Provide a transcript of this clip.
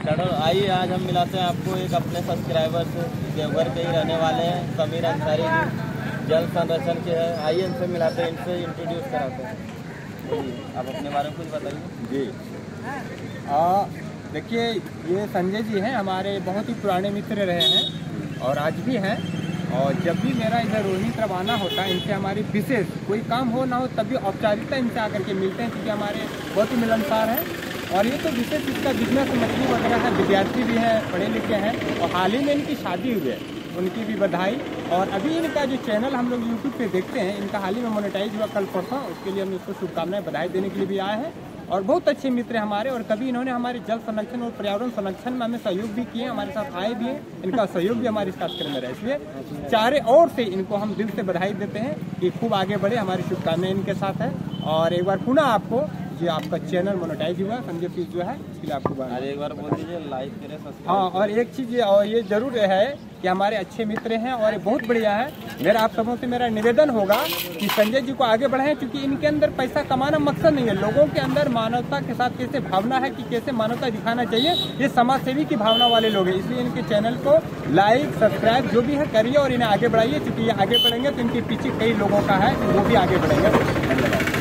चलो आइए, आज हम मिलाते हैं आपको एक अपने सब्सक्राइबर से, देवघर के ही रहने वाले हैं, समीर अंसारी जी, जल संरक्षण के हैं। आइए इनसे मिलाते हैं, इनसे इंट्रोड्यूस कराते हैं। जी, आप अपने बारे में कुछ बताइए। जी देखिए, ये संजय जी हैं, हमारे बहुत ही पुराने मित्र रहे हैं और आज भी हैं। और जब भी मेरा इधर रोहिणी तरफ आना होता है, इनसे हमारी विशेष कोई काम हो ना हो तब भी औपचारिकता इनसे आकर के मिलते हैं, क्योंकि हमारे बहुत ही मिलनसार हैं। और ये तो विशेष इसका बिजनेस मछली वगैरह है, विद्यार्थी भी हैं, पढ़े लिखे हैं और हाल ही में इनकी शादी हुई है, उनकी भी बधाई। और अभी इनका जो चैनल हम लोग यूट्यूब पे देखते हैं, इनका हाल ही में मोनेटाइज हुआ कल परसों, उसके लिए हम इसको शुभकामनाएं बधाई देने के लिए भी आए हैं। और बहुत अच्छे मित्र हैं हमारे, और कभी इन्होंने हमारे जल संरक्षण और पर्यावरण संरक्षण में हमें सहयोग भी किए, हमारे साथ आए भी हैं, इनका सहयोग भी हमारे इस कार्यक्रम में रहा। इसलिए चारे ओर से इनको हम दिल से बधाई देते हैं कि खूब आगे बढ़े, हमारी शुभकामनाएं इनके साथ है। और एक बार पुनः आपको जो आपका चैनल मोनेटाइज हुआ संजय पीस जो है, इसके लिए आपको एक बार बोल दीजिए, लाइक करें, सब्सक्राइब। हाँ, और एक चीज़ और ये जरूर है कि हमारे अच्छे मित्र हैं और ये बहुत बढ़िया है। मेरा आप सबों से मेरा निवेदन होगा कि संजय जी को आगे बढ़ाएं, क्योंकि इनके अंदर पैसा कमाना मकसद नहीं है, लोगों के अंदर मानवता के साथ कैसे भावना है कि कैसे मानवता दिखाना चाहिए, ये समाज सेवी की भावना वाले लोग हैं। इसलिए इनके चैनल को लाइक सब्सक्राइब जो भी है करिए और इन्हें आगे बढ़ाइए, क्योंकि ये आगे बढ़ेंगे तो इनके पीछे कई लोगों का है, वो भी आगे बढ़ेंगे। धन्यवाद।